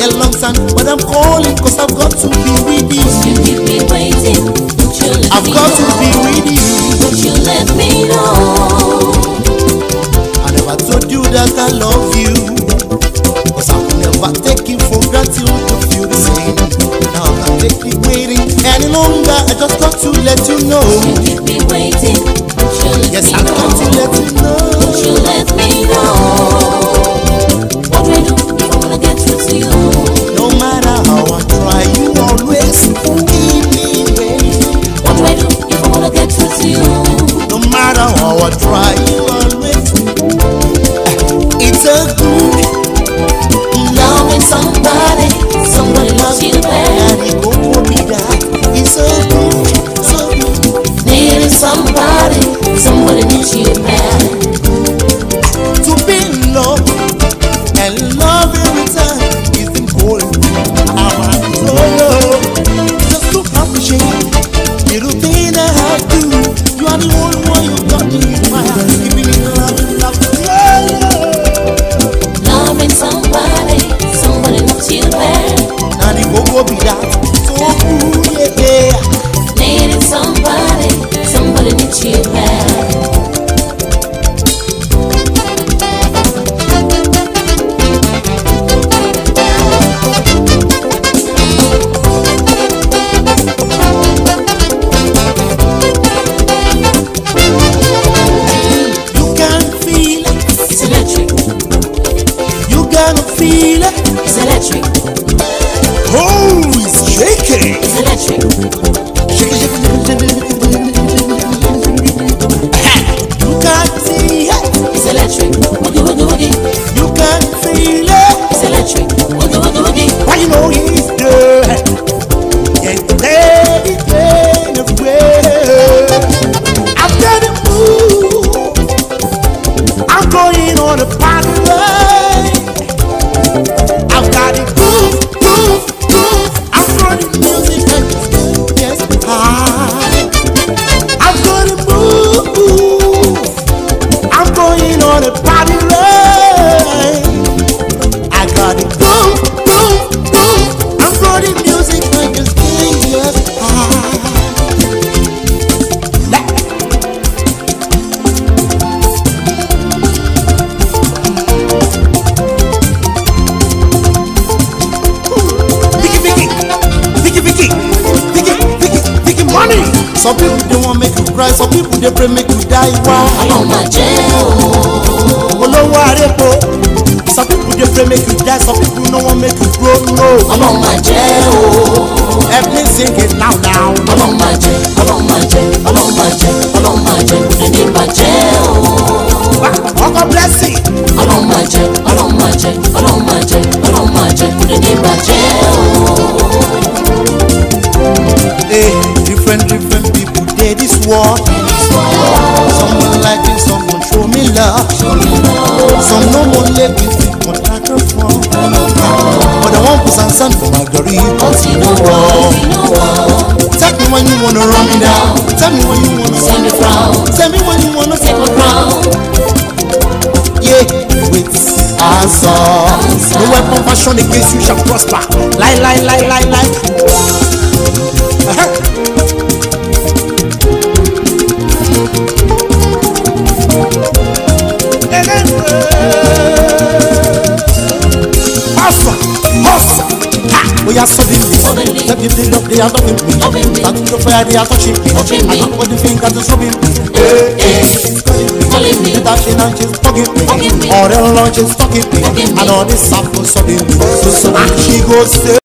a long time, but I'm calling cause I've got to be with you. You keep me waiting, but you let I've me got know. to be with you. But you let me know. I never told you that I love you, cause I will never take it for granted to feel the same. Now I can't take it waiting any longer. I just got to let you know. You keep me waiting, but you let Yes, me I've know. got to let you know. But you let me know. What do I do if I wanna get through to you? No matter how I try, you always keep me waiting. What do I do if I wanna get through to you? No matter how I try, you always. It's a good Loving somebody, somebody loves you bad. and it won't be that. It's so good, so good. Needing somebody, somebody needs you bad. To be in love and love every time is important. I want to know, just to appreciate little thing that I do. You are the only one you got me in my heart. Give me love, love, Loving somebody, somebody loves you bad. now the go be that. So good, yeah. Needing somebody, somebody needs you bad. You can feel it, It's electric, you can feel it. it's electric, Oh, it's shaking. it's electric. Shake it, shake it, shake it, shake it. You can see it, It's electric. Woogie woogie woogie. you can feel it. It's electric. Woogie woogie woogie. Why you know he's good? Yes, let it rain away. I'm gonna move. I'm going on a party ride. I've got it groove, groove, groove. I'm running music and yes, I'm gonna move. I'm going on a party ride. I got it boom, boom, boom. I'm running music like a genius. Vicky, money. Some people they want make you cry, some people they pray make you die. Why? Ọlọ́run máa jẹ́ o. Olówó arepo. Some people they pray make you die, some people no want make you grow. No. Ọlọ́run máa jẹ́ o. Help me sing it now. Ọlọ́run máa jẹ́, Ọlọ́run máa jẹ́, Ọlọ́run máa jẹ́, Ọlọ́run máa jẹ́, kò ní ní bàjẹ́ o. Oh, God bless you. Ọlọ́run máa jẹ́, Ọlọ́run máa jẹ́, Ọlọ́run máa jẹ́, Ọlọ́run máa jẹ́, kò ní ní bàjẹ́ o. Hey, different people dey this world. Someone like me, someone show me love. Some no more let me think what I can from. But I want to sand for my glory. Ọtí ló wọ̀, ọtí ló wọ̀. Tell me when you wanna run me down. Tell me when you wanna Send me frown, Tell me when you wanna take my crown. Yeah, wait, answer. No weapon fashion against you shall prosper. Lie. We are suddenly, let me build up, they are loving me. Touching the fire, they are touching me. I don't put the finger to show me. Calling me, The dashing and she's bugging me. All the lunch is talking me. And all this stuff was suddenly. So she goes.